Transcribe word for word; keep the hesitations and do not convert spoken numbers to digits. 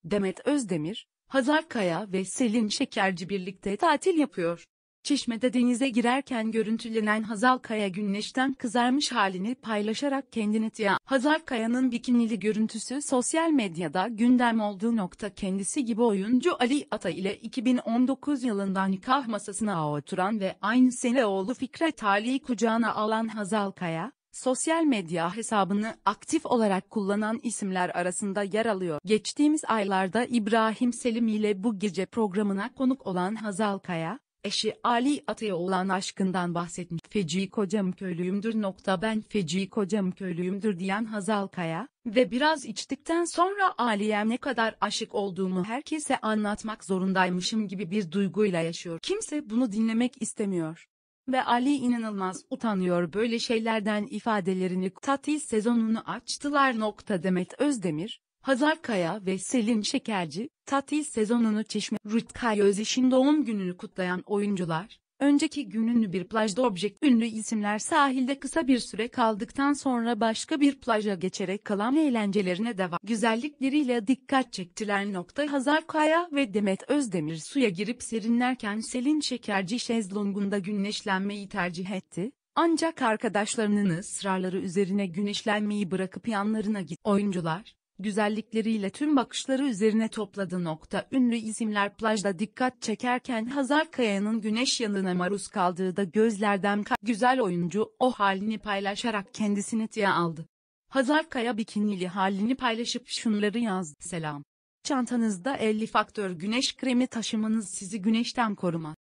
Demet Özdemir, Hazal Kaya ve Selin Şekerci birlikte tatil yapıyor. Çeşme'de denize girerken görüntülenen Hazal Kaya güneşten kızarmış halini paylaşarak kendini tiya. Hazal Kaya'nın bikinili görüntüsü sosyal medyada gündem olduğu nokta kendisi gibi oyuncu Ali Atay ile iki bin on dokuz yılında nikah masasına oturan ve aynı sene oğlu Fikret Ali'yi kucağına alan Hazal Kaya, sosyal medya hesabını aktif olarak kullanan isimler arasında yer alıyor. Geçtiğimiz aylarda İbrahim Selim ile Bu Gece programına konuk olan Hazal Kaya, eşi Ali Atay'a olan aşkından bahsetmiş. Feci kocam köylüyümdür. Ben feci kocam köylüyümdür diyen Hazal Kaya ve biraz içtikten sonra Ali'ye ne kadar aşık olduğumu herkese anlatmak zorundaymışım gibi bir duyguyla yaşıyor. Kimse bunu dinlemek istemiyor. Ve Ali inanılmaz utanıyor böyle şeylerden ifadelerini. Tatil sezonunu açtılar. Demet Özdemir, Hazal Kaya ve Selin Şekerci, tatil sezonunu Çeşme. Rutkay Özdeş'in doğum gününü kutlayan oyuncular, önceki gün ünlü bir plajda objekt ünlü isimler sahilde kısa bir süre kaldıktan sonra başka bir plaja geçerek kalan eğlencelerine devam. Güzellikleriyle dikkat çektiler. Hazal Kaya ve Demet Özdemir suya girip serinlerken Selin Şekerci şezlongunda güneşlenmeyi tercih etti. Ancak arkadaşlarının ısrarları üzerine güneşlenmeyi bırakıp yanlarına gitti. Oyuncular, güzellikleriyle tüm bakışları üzerine topladı. Ünlü isimler plajda dikkat çekerken Hazal Kaya'nın güneş yanığına maruz kaldığı da gözlerden kaçtı. Güzel oyuncu o halini paylaşarak kendisini tiye aldı. Hazal Kaya bikinili halini paylaşıp şunları yazdı: Selam. Çantanızda elli faktör güneş kremi taşımanız sizi güneşten korumaz.